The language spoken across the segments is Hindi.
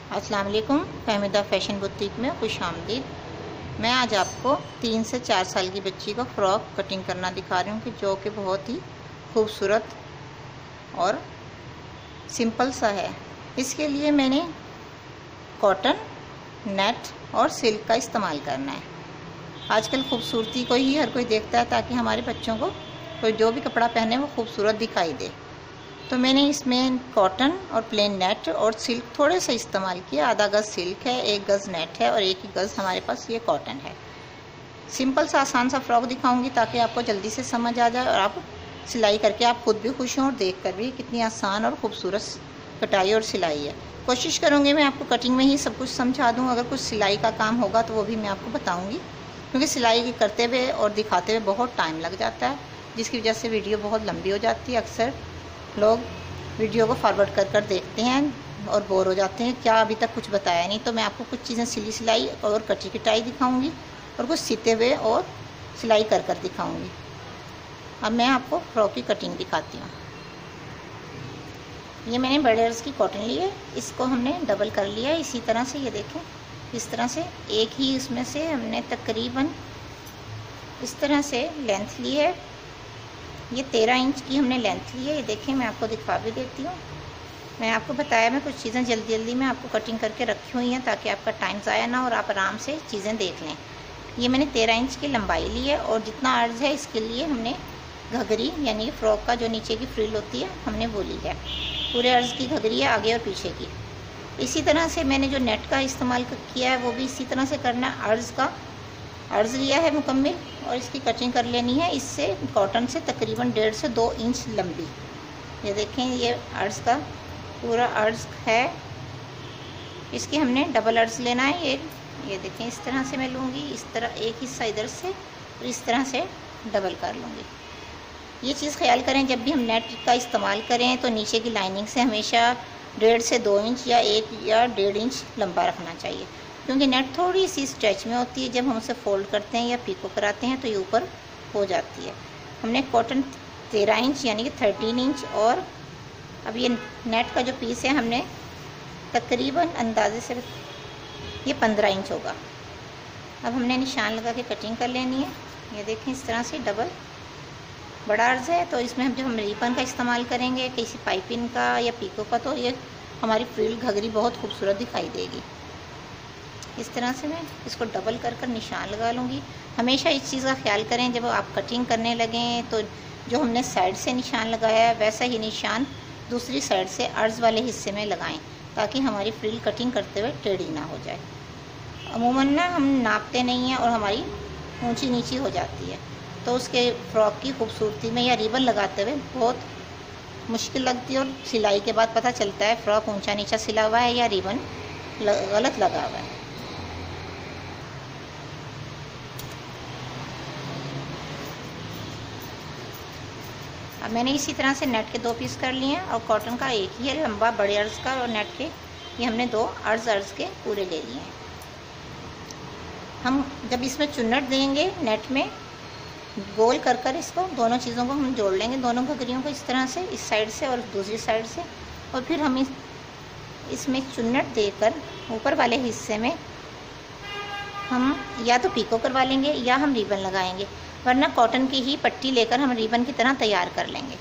अस्सलाम वालेकुम। फहमीदा फ़ैशन बुटीक में खुशामदीद। मैं आज आपको 3 से 4 साल की बच्ची को फ़्रॉक कटिंग करना दिखा रही हूँ कि जो कि बहुत ही खूबसूरत और सिंपल सा है। इसके लिए मैंने कॉटन, नेट और सिल्क का इस्तेमाल करना है। आजकल खूबसूरती को ही हर कोई देखता है ताकि हमारे बच्चों को कोई जो भी कपड़ा पहने वो खूबसूरत दिखाई दे। तो मैंने इसमें कॉटन और प्लेन नेट और सिल्क थोड़े से इस्तेमाल किया। आधा गज़ सिल्क है, 1 गज़ नेट है और 1 ही गज़ हमारे पास ये कॉटन है। सिंपल सा आसान सा फ्रॉक दिखाऊंगी ताकि आपको जल्दी से समझ आ जाए और आप सिलाई करके आप खुद भी खुश हों और देख कर भी कितनी आसान और ख़ूबसूरत कटाई और सिलाई है। कोशिश करूँगी मैं आपको कटिंग में ही सब कुछ समझा दूँ। अगर कुछ सिलाई का काम होगा तो वो भी मैं आपको बताऊँगी, क्योंकि सिलाई करते हुए और दिखाते हुए बहुत टाइम लग जाता है, जिसकी वजह से वीडियो बहुत लंबी हो जाती है। अक्सर लोग वीडियो को फॉरवर्ड कर देखते हैं और बोर हो जाते हैं, क्या अभी तक कुछ बताया नहीं। तो मैं आपको कुछ चीज़ें सिली सिलाई और कटी कटाई दिखाऊंगी और कुछ सीते हुए और सिलाई कर दिखाऊंगी। अब मैं आपको फ्रॉक की कटिंग दिखाती हूँ। ये मैंने बड़े अर्ज की कॉटन ली है, इसको हमने डबल कर लिया है इसी तरह से। ये देखें, इस तरह से एक ही इसमें से हमने तकरीबन इस तरह से लेंथ ली है। ये 13 इंच की हमने लेंथ ली है। ये देखें, मैं आपको दिखा भी देती हूँ। मैं आपको बताया, मैं कुछ चीज़ें जल्दी जल्दी में आपको कटिंग करके रखी हुई हैं ताकि आपका टाइम ज़ाया ना और आप आराम से चीज़ें देख लें। ये मैंने 13 इंच की लंबाई ली है और जितना अर्ज है इसके लिए हमने घघरी यानी कि फ्रॉक का जो नीचे की फ्रिल होती है हमने वो ली है। पूरे अर्ज की घघरी है, आगे और पीछे की। इसी तरह से मैंने जो नेट का इस्तेमाल किया है वो भी इसी तरह से करना है। अर्ज लिया है मुकम्मल और इसकी कटिंग कर लेनी है। इससे कॉटन से तकरीबन 1.5 से 2 इंच लंबी। ये देखें, ये अर्ज का पूरा अर्ज है। इसकी हमने डबल अर्ज लेना है। ये देखें, इस तरह से मैं लूँगी, इस तरह एक हिस्सा इधर से और इस तरह से डबल कर लूँगी। ये चीज़ ख्याल करें, जब भी हम नेट का इस्तेमाल करें तो नीचे की लाइनिंग से हमेशा 1.5 से 2 इंच या 1 या 1.5 इंच लंबा रखना चाहिए, क्योंकि नेट थोड़ी सी स्ट्रेच में होती है। जब हम उसे फोल्ड करते हैं या पीको कराते हैं तो ये ऊपर हो जाती है। हमने कॉटन 13 इंच यानी कि 13 इंच और अब ये नेट का जो पीस है हमने तकरीबन अंदाजे से ये 15 इंच होगा। अब हमने निशान लगा के कटिंग कर लेनी है। ये देखें, इस तरह से डबल बड़ा अर्ज है तो इसमें हम जब हम रिबन का इस्तेमाल करेंगे, किसी पाइपिंग का या पीको का, तो ये हमारी फ्रिल घघरी बहुत खूबसूरत दिखाई देगी। इस तरह से मैं इसको डबल कर निशान लगा लूँगी। हमेशा इस चीज़ का ख्याल करें, जब आप कटिंग करने लगें तो जो हमने साइड से निशान लगाया है वैसा ही निशान दूसरी साइड से अर्ज वाले हिस्से में लगाएं ताकि हमारी फ्रिल कटिंग करते हुए टेढ़ी ना हो जाए। अमूमन ना हम नापते नहीं हैं और हमारी ऊंची नीची हो जाती है, तो उसके फ्रॉक की खूबसूरती में या रिबन लगाते हुए बहुत मुश्किल लगती है और सिलाई के बाद पता चलता है फ्रॉक ऊंचा नीचा सिला हुआ है या रिबन गलत लगा हुआ है। अब मैंने इसी तरह से नेट के 2 पीस कर लिए हैं और कॉटन का एक ही है लंबा बड़े अर्ज का, और नेट के ये हमने 2 अर्ज के पूरे ले लिए हैं। हम जब इसमें चुन्नट देंगे नेट में गोल कर इसको दोनों चीज़ों को हम जोड़ लेंगे, दोनों घघरियों को इस तरह से, इस साइड से और दूसरी साइड से, और फिर हम इसमें चुन्नट देकर ऊपर वाले हिस्से में हम या तो पीको करवा लेंगे या हम रिबन लगाएंगे, वरना कॉटन की ही पट्टी लेकर हम रिबन की तरह तैयार कर लेंगे।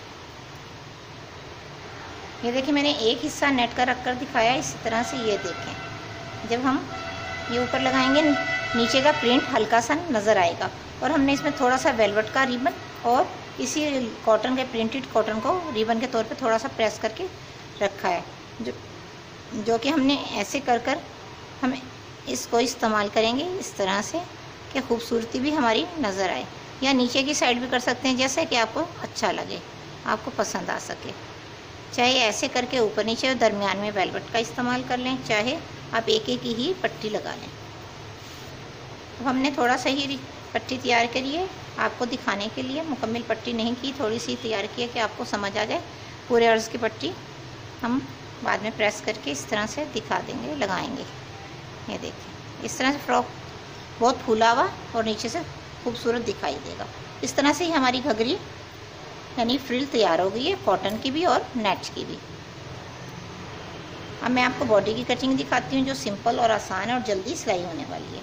ये देखिए, मैंने एक हिस्सा नेट का रख कर दिखाया इसी तरह से। ये देखें, जब हम ये ऊपर लगाएंगे नीचे का प्रिंट हल्का सा नज़र आएगा और हमने इसमें थोड़ा सा वेलवेट का रिबन और इसी कॉटन के प्रिंटेड कॉटन को रिबन के तौर पे थोड़ा सा प्रेस करके रखा है, जो कि हमने ऐसे कर हम इसको इस्तेमाल करेंगे इस तरह से कि खूबसूरती भी हमारी नज़र आए, या नीचे की साइड भी कर सकते हैं जैसे कि आपको अच्छा लगे, आपको पसंद आ सके। चाहे ऐसे करके ऊपर नीचे और दरमियान में वेलवेट का इस्तेमाल कर लें, चाहे आप एक ही पट्टी लगा लें। अब हमने थोड़ा सा ही पट्टी तैयार करी है आपको दिखाने के लिए, मुकम्मल पट्टी नहीं की, थोड़ी सी तैयार की है कि आपको समझ आ जाए। पूरे अर्ज की पट्टी हम बाद में प्रेस करके इस तरह से दिखा देंगे, लगाएंगे। ये देखिए, इस तरह से फ्रॉक बहुत फूला हुआ और नीचे से खूबसूरत दिखाई देगा। इस तरह से ही हमारी घघरी यानी फ्रिल तैयार हो गई है, कॉटन की भी और नेट की भी। अब मैं आपको बॉडी की कटिंग दिखाती हूँ जो सिंपल और आसान है और जल्दी सिलाई होने वाली है।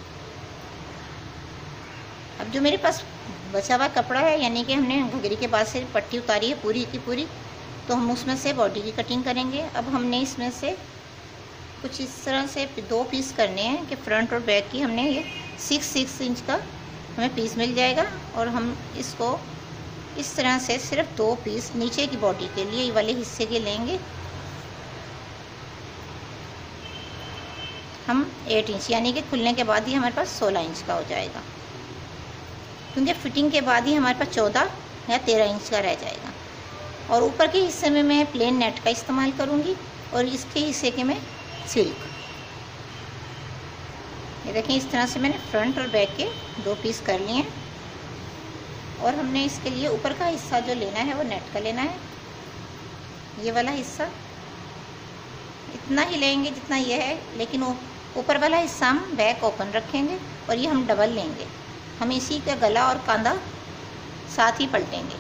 अब जो मेरे पास बचा हुआ कपड़ा है, यानी कि हमने घघरी के बाद से पट्टी उतारी है पूरी की पूरी, तो हम उसमें से बॉडी की कटिंग करेंगे। अब हमने इसमें से कुछ इस तरह से 2 पीस करने हैं कि फ्रंट और बैक की हमने ये 6 इंच का हमें पीस मिल जाएगा। और हम इसको इस तरह से सिर्फ 2 पीस नीचे की बॉडी के लिए ये वाले हिस्से के लेंगे। हम 8 इंच यानी कि खुलने के बाद ही हमारे पास 16 इंच का हो जाएगा, क्योंकि फिटिंग के बाद ही हमारे पास 14 या 13 इंच का रह जाएगा। और ऊपर के हिस्से में मैं प्लेन नेट का इस्तेमाल करूँगी और इसके हिस्से के मैं सिल्क। ये देखें, इस तरह से मैंने फ्रंट और बैक के 2 पीस कर लिए हैं। और हमने इसके लिए ऊपर का हिस्सा जो लेना है वो नेट का लेना है। ये वाला हिस्सा इतना ही लेंगे जितना ये है, लेकिन ऊपर वाला हिस्सा हम बैक ओपन रखेंगे और ये हम डबल लेंगे। हम इसी का गला और कांधा साथ ही पलटेंगे।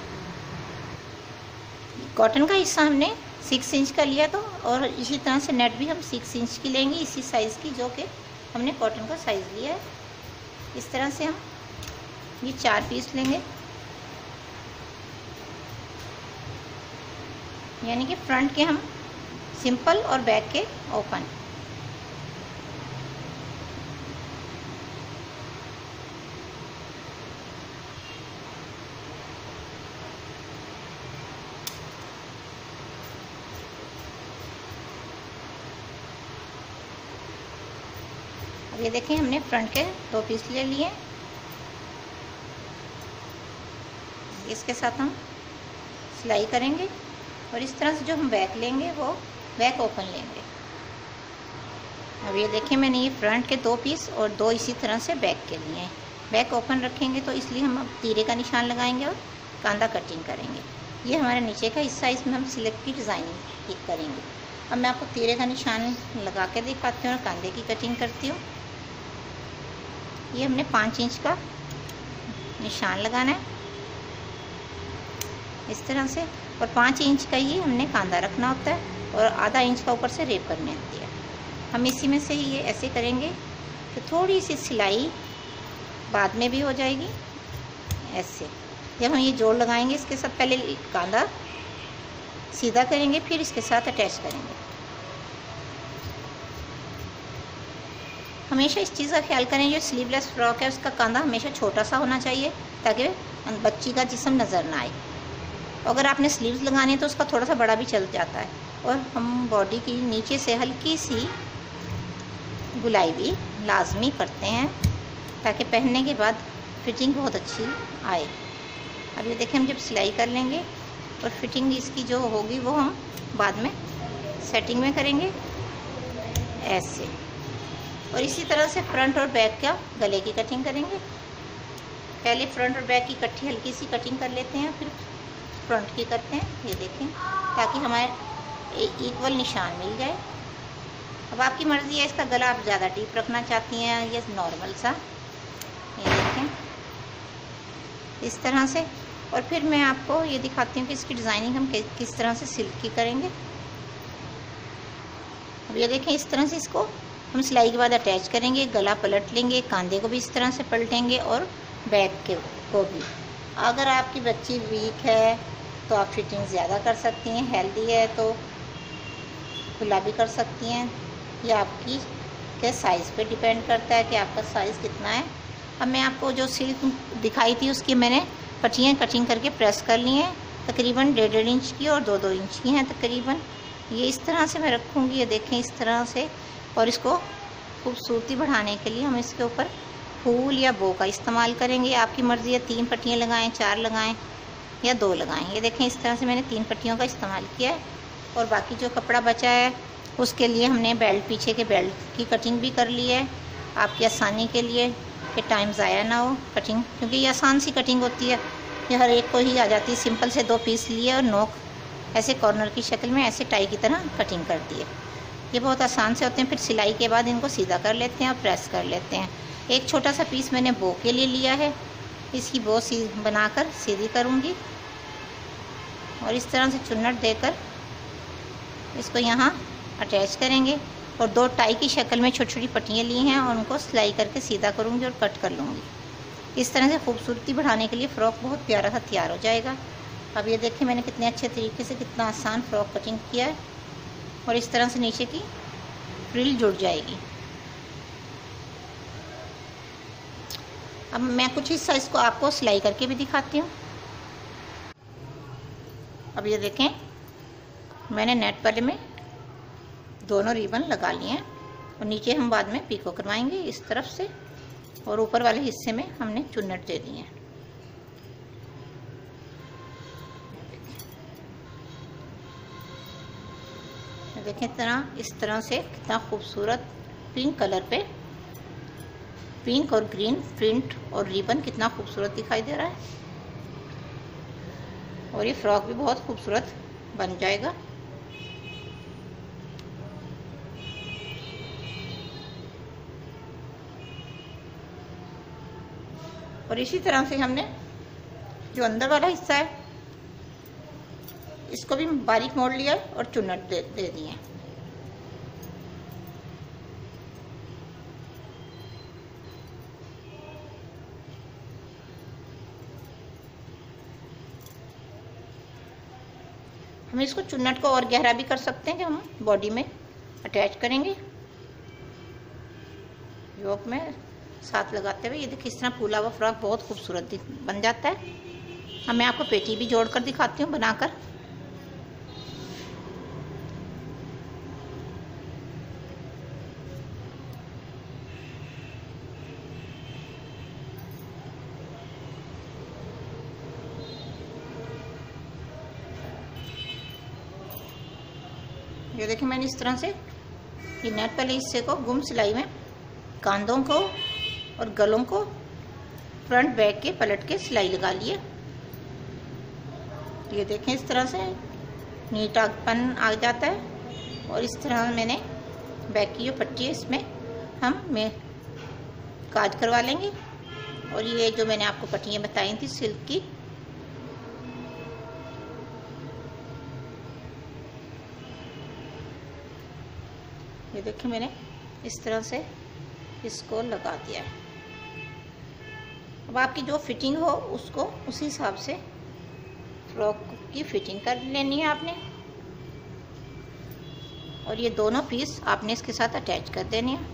कॉटन का हिस्सा हमने 6 इंच का लिया, तो और इसी तरह से नेट भी हम 6 इंच की लेंगे, इसी साइज़ की जो कि हमने कॉटन का साइज़ लिया है। इस तरह से हम ये 4 पीस लेंगे, यानी कि फ्रंट के हम सिंपल और बैक के ओपन। अब ये देखें, हमने फ्रंट के 2 पीस ले लिए। इसके साथ हम सिलाई करेंगे और इस तरह से जो हम बैक लेंगे वो बैक ओपन लेंगे। अब ये देखें, मैंने ये फ्रंट के 2 पीस और 2 इसी तरह से बैक के लिए हैं। बैक ओपन रखेंगे तो इसलिए हम अब तीरे का निशान लगाएंगे और कांधा कटिंग करेंगे। ये हमारा नीचे का हिस्सा, इसमें हम सिल्क की डिज़ाइनिंग करेंगे। अब मैं आपको तीरे का निशान लगा के दिखाती हूँ और कांधे की कटिंग करती हूँ। ये हमने 5 इंच का निशान लगाना है इस तरह से, और 5 इंच का ही हमने कांधा रखना होता है और आधा इंच का ऊपर से रेप करने होती है। हम इसी में से ये ऐसे करेंगे कि थोड़ी सी सिलाई बाद में भी हो जाएगी। ऐसे जब हम ये जोड़ लगाएंगे, इसके साथ पहले कांधा सीधा करेंगे, फिर इसके साथ अटैच करेंगे। हमेशा इस चीज़ का ख्याल करें, जो स्लीवलेस फ्रॉक है उसका कांधा हमेशा छोटा सा होना चाहिए ताकि बच्ची का जिस्म नज़र ना आए। अगर आपने स्लीव्स लगाने तो उसका थोड़ा सा बड़ा भी चल जाता है। और हम बॉडी की नीचे से हल्की सी गुलाई भी लाजमी करते हैं ताकि पहनने के बाद फिटिंग बहुत अच्छी आए। अब ये देखें, हम जब सिलाई कर लेंगे और फिटिंग इसकी जो होगी वो हम बाद में सेटिंग में करेंगे ऐसे। और इसी तरह से फ्रंट और बैक का गले की कटिंग करेंगे। पहले फ्रंट और बैक की इकट्ठी हल्की सी कटिंग कर लेते हैं, फिर फ्रंट की करते हैं। ये देखें, ताकि हमारे इक्वल निशान मिल जाए। अब आपकी मर्ज़ी है, इसका गला आप ज़्यादा डीप रखना चाहती हैं या नॉर्मल सा। ये देखें इस तरह से। और फिर मैं आपको ये दिखाती हूँ कि इसकी डिज़ाइनिंग हम किस तरह से सिल्क की करेंगे। अब ये देखें, इस तरह से इसको हम सिलाई के बाद अटैच करेंगे, गला पलट लेंगे, कांधे को भी इस तरह से पलटेंगे और बैक के को भी। अगर आपकी बच्ची वीक है तो आप फिटिंग ज़्यादा कर सकती हैं, हेल्दी है तो खुला भी कर सकती हैं। ये आपकी के साइज़ पे डिपेंड करता है कि आपका साइज़ कितना है। अब मैं आपको जो सिल्क दिखाई थी उसकी मैंने पट्टियाँ कटिंग करके प्रेस कर ली हैं, तकरीबन 1.5 इंच की और 2-2 इंच की हैं तकरीबन। ये इस तरह से मैं रखूँगी, ये देखें इस तरह से। और इसको खूबसूरती बढ़ाने के लिए हम इसके ऊपर फूल या बो का इस्तेमाल करेंगे। आपकी मर्ज़ी है 3 पट्टियाँ लगाएं, 4 लगाएं या 2 लगाएं। ये देखें, इस तरह से मैंने 3 पट्टियों का इस्तेमाल किया है। और बाकी जो कपड़ा बचा है उसके लिए हमने बेल्ट, पीछे के बेल्ट की कटिंग भी कर ली है, आपकी आसानी के लिए कि टाइम ज़ाया ना हो कटिंग, क्योंकि ये आसान सी कटिंग होती है, ये हर एक को ही आ जाती है। सिंपल से 2 पीस लिए और नोक ऐसे कॉर्नर की शक्ल में ऐसे टाई की तरह कटिंग कर दी है। ये बहुत आसान से होते हैं। फिर सिलाई के बाद इनको सीधा कर लेते हैं और प्रेस कर लेते हैं। एक छोटा सा पीस मैंने बो के लिए लिया है, इसकी बो बनाकर सीधी करूँगी और इस तरह से चुन्नट देकर इसको यहाँ अटैच करेंगे और 2 टाई की शक्ल में छोटी छोटी पट्टियाँ ली हैं और उनको सिलाई करके सीधा करूँगी और कट कर लूँगी। इस तरह से खूबसूरती बढ़ाने के लिए फ़्रॉक बहुत प्यारा सा तैयार हो जाएगा। अब ये देखिए मैंने कितने अच्छे तरीके से कितना आसान फ़्रॉक कटिंग किया है और इस तरह से नीचे की फ्रिल जुड़ जाएगी। अब मैं कुछ हिस्सा इसको आपको सिलाई करके भी दिखाती हूँ। अब ये देखें मैंने नेट वाले में दोनों रिबन लगा लिए हैं और नीचे हम बाद में पीको करवाएंगे इस तरफ से और ऊपर वाले हिस्से में हमने चुन्नट दे दी है। देखें इस तरह से कितना खूबसूरत पिंक कलर पे पिंक और ग्रीन प्रिंट और रिबन कितना खूबसूरत दिखाई दे रहा है और ये फ्रॉक भी बहुत खूबसूरत बन जाएगा। और इसी तरह से हमने जो अंदर वाला हिस्सा है इसको भी बारीक मोड़ लिया है और चुन्नट दे दिए। हम इसको चुन्नट को और गहरा भी कर सकते हैं कि हम बॉडी में अटैच करेंगे योक में साथ लगाते हुए। ये देखिए इस तरह फूला हुआ फ्रॉक बहुत खूबसूरत बन जाता है। अब मैं आपको पेटी भी जोड़कर दिखाती हूँ बनाकर। ये देखिए मैंने इस तरह से ये नेट वाले हिस्से को गुम सिलाई में कांधों को और गलों को फ्रंट बैक के पलट के सिलाई लगा लिए। ये देखें इस तरह से नीटापन आ जाता है और इस तरह मैंने बैक की जो पट्टी है इसमें हम काज करवा लेंगे। और ये जो मैंने आपको पट्टियाँ बताई थी सिल्क की ये देखिए मैंने इस तरह से इसको लगा दिया है। अब आपकी जो फिटिंग हो उसको उसी हिसाब से फ्रॉक की फिटिंग कर लेनी है आपने और ये दोनों पीस आपने इसके साथ अटैच कर देने हैं।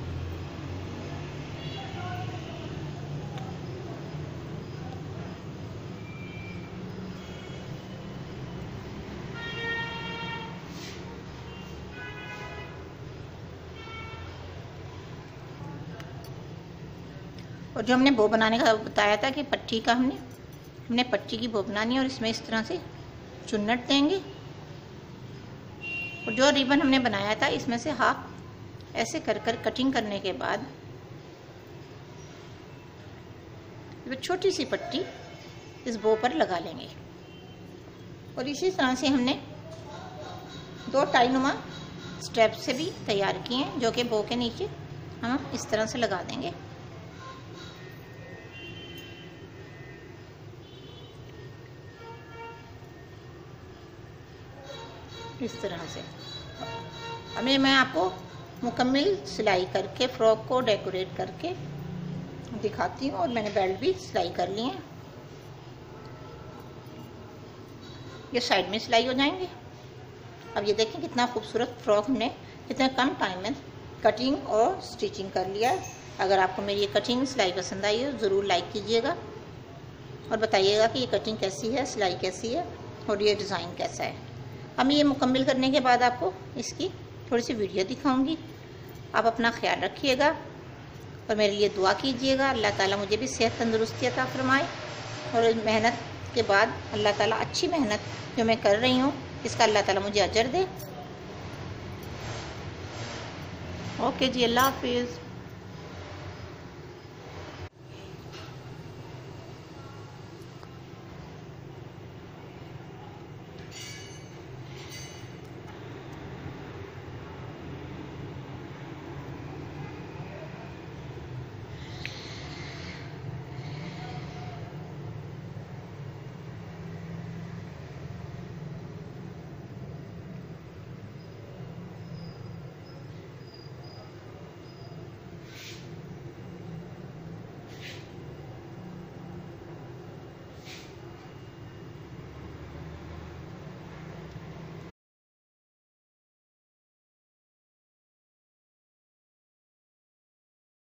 और जो हमने बो बनाने का बताया था कि पट्टी का हमने पट्टी की बो बनानी है और इसमें इस तरह से चुन्नट देंगे और जो रिबन हमने बनाया था इसमें से हाफ ऐसे कर कटिंग करने के बाद छोटी सी पट्टी इस बो पर लगा लेंगे। और इसी तरह से हमने 2 टाईनुमा स्टेप से भी तैयार किए हैं जो कि बो के नीचे हम इस तरह से लगा देंगे। इस तरह से अभी मैं आपको मुकम्मल सिलाई करके फ्रॉक को डेकोरेट करके दिखाती हूँ। और मैंने बेल्ट भी सिलाई कर ली है, ये साइड में सिलाई हो जाएंगे। अब ये देखें कितना खूबसूरत फ्रॉक हमने कितने कम टाइम में कटिंग और स्टिचिंग कर लिया है। अगर आपको मेरी ये कटिंग सिलाई पसंद आई है ज़रूर लाइक कीजिएगा और बताइएगा कि ये कटिंग कैसी है, सिलाई कैसी है और ये डिज़ाइन कैसा है। हम ये मुकम्मल करने के बाद आपको इसकी थोड़ी सी वीडियो दिखाऊंगी। आप अपना ख्याल रखिएगा और मेरे लिए दुआ कीजिएगा। अल्लाह ताला मुझे भी सेहत तंदुरुस्ती अता फरमाए और मेहनत के बाद अल्लाह ताला अच्छी मेहनत जो मैं कर रही हूँ इसका अल्लाह ताला मुझे अजर दे। ओके जी, अल्लाह हाफिज़।